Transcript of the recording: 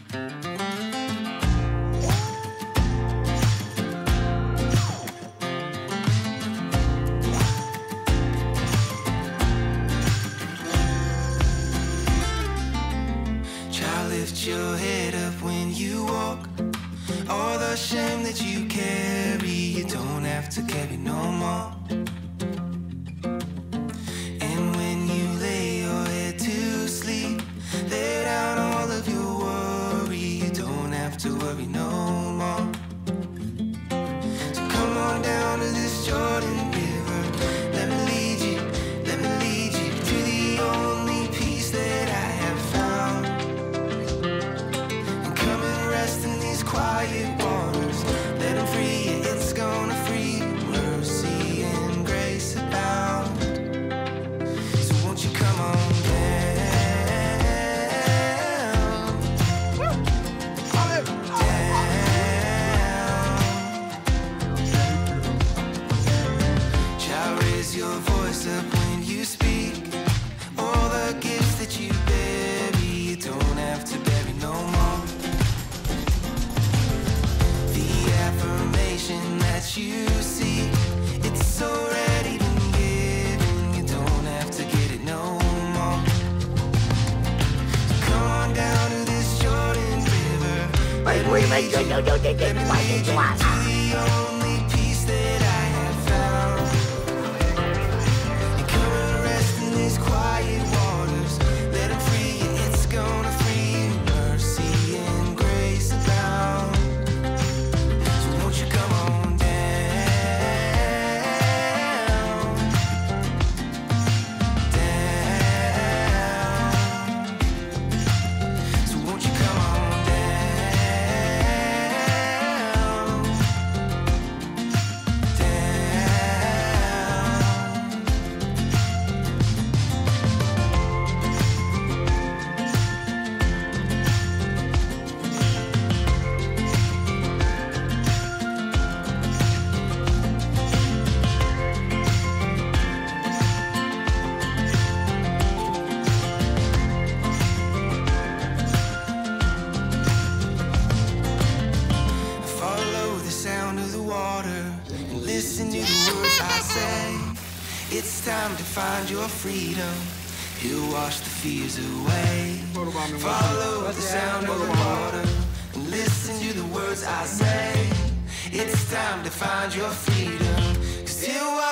Lift your head up when you walk. All the shame that you carry, you don't have to carry no more. And when you lay your head to sleep, lay down all of your worry, you don't have to worry no more. So come on down to this Jordan River, let me lead you to the only peace that I have found. In these quiet waters, let them free you, it's gonna free you. Mercy and grace abound. So won't you come on down, down. Child, raise your voice up when you speak. All the gifts that you bury, you don't have to bury no more. Affirmation that you seek, it's already been given, you don't have to get it no more. So come on down to this Jordan River, let me lead you to the only peace that I have found. And come and rest in these quiet waters, let them free you, it's gonna free you. Mercy and grace abound. Won't you come on down, down. So won't you come on down, listen to the words I say. It's time to find your freedom. He'll wash the fears away. Follow the sound of the water and listen to the words I say. It's time to find your freedom, 'cause he'll